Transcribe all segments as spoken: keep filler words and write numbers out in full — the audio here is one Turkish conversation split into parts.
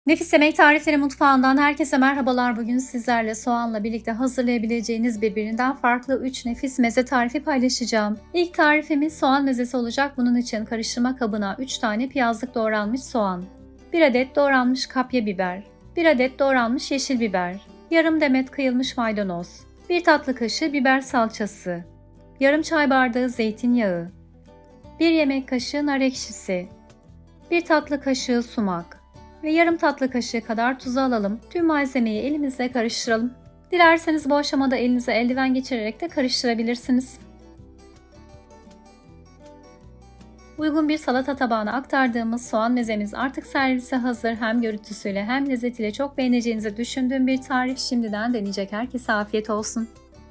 Nefis Yemek Tarifleri Mutfağından herkese merhabalar. Bugün sizlerle soğanla birlikte hazırlayabileceğiniz birbirinden farklı üç nefis meze tarifi paylaşacağım. İlk tarifimiz soğan mezesi olacak. Bunun için karıştırma kabına üç tane piyazlık doğranmış soğan, bir adet doğranmış kapya biber, bir adet doğranmış yeşil biber, yarım demet kıyılmış maydanoz, bir tatlı kaşığı biber salçası, yarım çay bardağı zeytinyağı, bir yemek kaşığı nar ekşisi, bir tatlı kaşığı sumak ve yarım tatlı kaşığı kadar tuzu alalım. Tüm malzemeyi elimizle karıştıralım. Dilerseniz bu aşamada elinize eldiven geçirerek de karıştırabilirsiniz. Uygun bir salata tabağına aktardığımız soğan mezemiz artık servise hazır. Hem görüntüsüyle hem lezzetiyle çok beğeneceğinizi düşündüğüm bir tarif. Şimdiden deneyecek herkese afiyet olsun.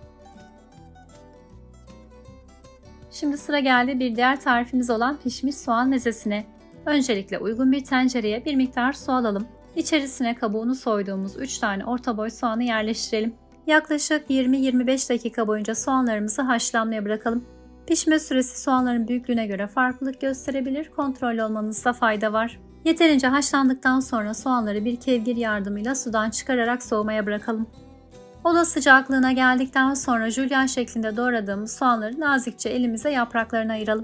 Şimdi sıra geldi bir diğer tarifimiz olan pişmiş soğan mezesine. Öncelikle uygun bir tencereye bir miktar su alalım. İçerisine kabuğunu soyduğumuz üç tane orta boy soğanı yerleştirelim. Yaklaşık yirmi yirmi beş dakika boyunca soğanlarımızı haşlanmaya bırakalım. Pişme süresi soğanların büyüklüğüne göre farklılık gösterebilir. Kontrollü olmanızda fayda var. Yeterince haşlandıktan sonra soğanları bir kevgir yardımıyla sudan çıkararak soğumaya bırakalım. Oda sıcaklığına geldikten sonra jülyen şeklinde doğradığımız soğanları nazikçe elimize yapraklarına ayıralım.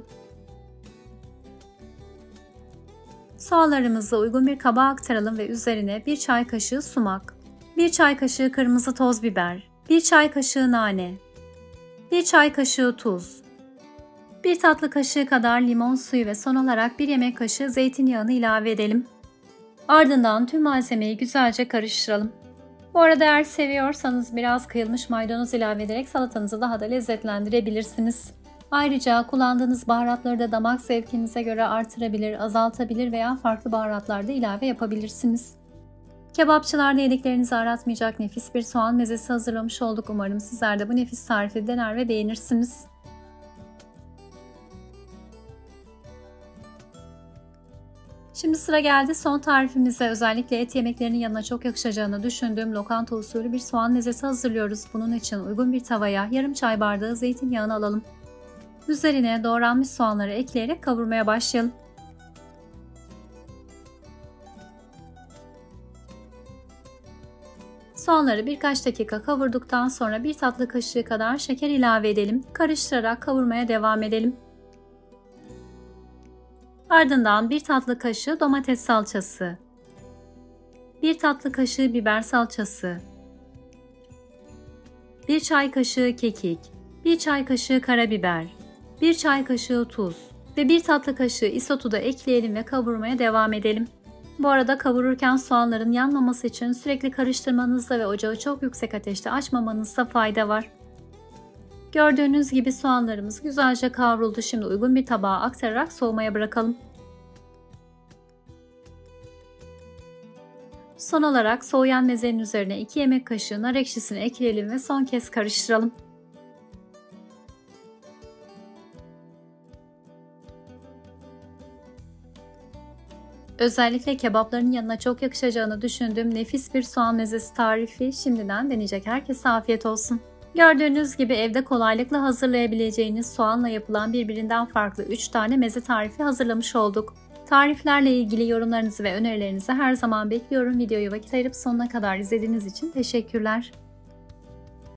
Soğanlarımızı uygun bir kaba aktaralım ve üzerine bir çay kaşığı sumak, bir çay kaşığı kırmızı toz biber, bir çay kaşığı nane, bir çay kaşığı tuz, bir tatlı kaşığı kadar limon suyu ve son olarak bir yemek kaşığı zeytinyağını ilave edelim. Ardından tüm malzemeyi güzelce karıştıralım. Bu arada eğer seviyorsanız biraz kıyılmış maydanoz ilave ederek salatanızı daha da lezzetlendirebilirsiniz. Ayrıca kullandığınız baharatları da damak zevkinize göre artırabilir, azaltabilir veya farklı baharatlar da ilave yapabilirsiniz. Kebapçılarda yediklerinizi aratmayacak nefis bir soğan mezesi hazırlamış olduk. Umarım sizler de bu nefis tarifi dener ve beğenirsiniz. Şimdi sıra geldi son tarifimize. Özellikle et yemeklerinin yanına çok yakışacağını düşündüğüm lokanta usulü bir soğan mezesi hazırlıyoruz. Bunun için uygun bir tavaya yarım çay bardağı zeytinyağını alalım. Üzerine doğranmış soğanları ekleyerek kavurmaya başlayalım. Soğanları birkaç dakika kavurduktan sonra bir tatlı kaşığı kadar şeker ilave edelim. Karıştırarak kavurmaya devam edelim. Ardından bir tatlı kaşığı domates salçası, bir tatlı kaşığı biber salçası, bir çay kaşığı kekik, bir çay kaşığı karabiber, bir çay kaşığı tuz ve bir tatlı kaşığı isotu da ekleyelim ve kavurmaya devam edelim. Bu arada kavururken soğanların yanmaması için sürekli karıştırmanızda ve ocağı çok yüksek ateşte açmamanızda fayda var. Gördüğünüz gibi soğanlarımız güzelce kavruldu. Şimdi uygun bir tabağa aktararak soğumaya bırakalım. Son olarak soğuyan mezenin üzerine iki yemek kaşığı nar ekşisini ekleyelim ve son kez karıştıralım. Özellikle kebapların yanına çok yakışacağını düşündüğüm nefis bir soğan mezesi tarifi. Şimdiden deneyecek herkese afiyet olsun. Gördüğünüz gibi evde kolaylıkla hazırlayabileceğiniz soğanla yapılan birbirinden farklı üç tane meze tarifi hazırlamış olduk. Tariflerle ilgili yorumlarınızı ve önerilerinizi her zaman bekliyorum. Videoyu vakit ayırıp sonuna kadar izlediğiniz için teşekkürler.